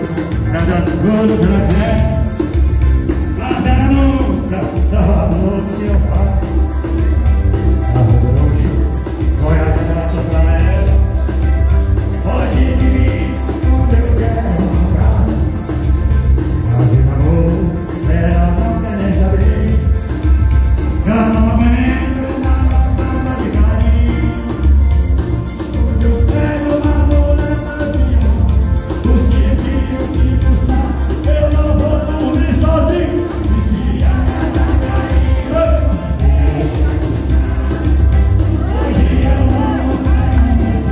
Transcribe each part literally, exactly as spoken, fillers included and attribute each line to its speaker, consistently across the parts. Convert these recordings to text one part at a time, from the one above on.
Speaker 1: Nada tudo pela fé. Mas ela nunca estava no meu pai. A roxa, foi a graça pra ela. Hoje de mim, quando eu quero um abraço. Mas o amor, ela não quer nem saber. Eu não aguento uma patada de carinho. Quando eu pego uma mulher vazia, os dias que custar, eu não vou dormir sozinho. E se a casa cair, hoje eu amo cair.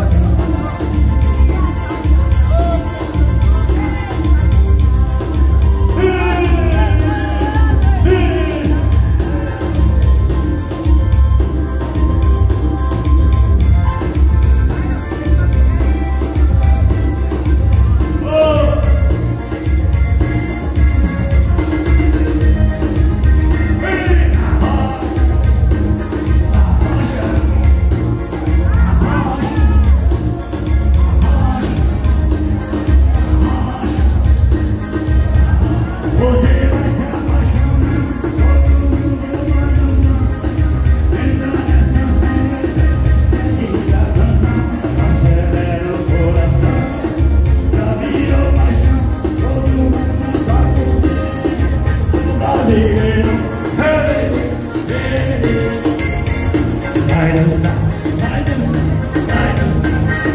Speaker 1: Vai dançar, vai dançar, vai dançar.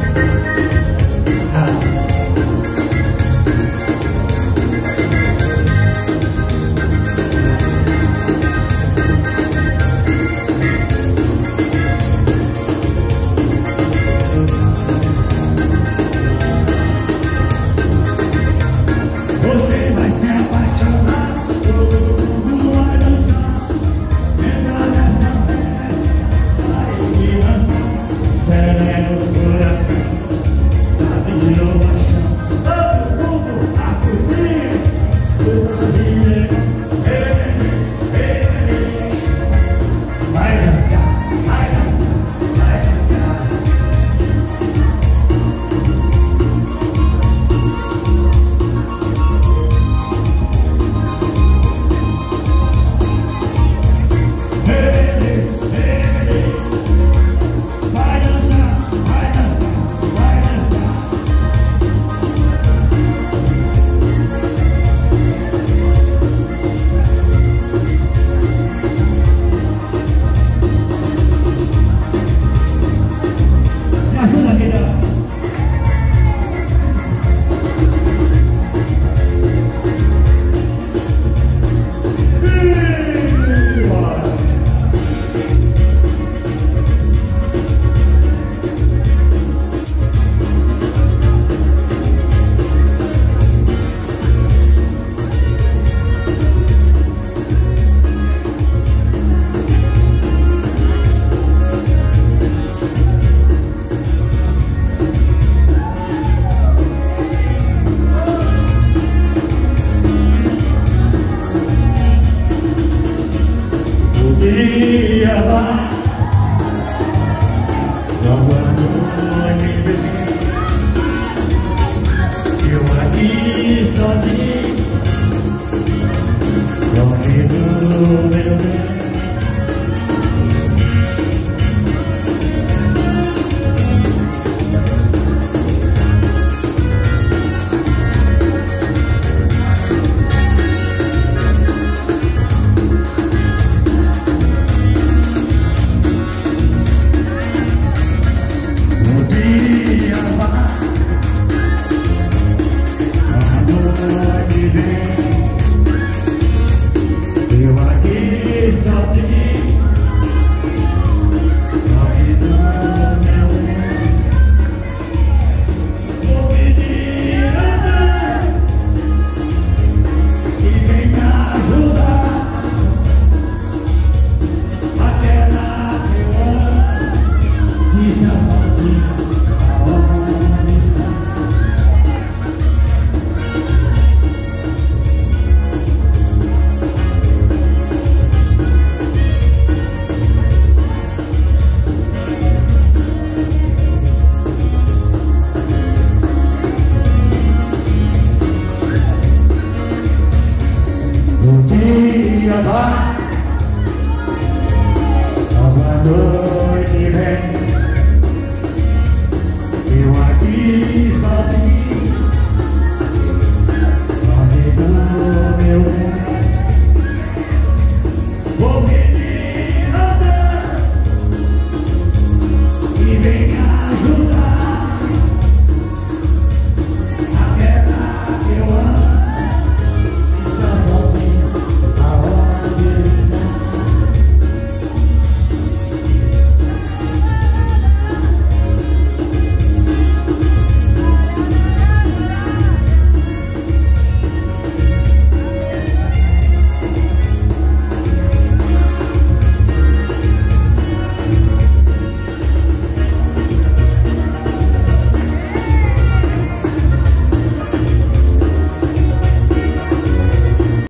Speaker 1: Você vai se apaixonar, todo mundo vai dançar. Entra nessa festa, vai me dançar. Sereno no coração, tá virou paixão. Todo mundo a curtir, o brasileiro, ele, ele. Vai dançar, vai dançar, vai dançar. Dia vai, logo à noite vem, eu aqui sozinho, longe do meu bem. Dia vai, a noite vem.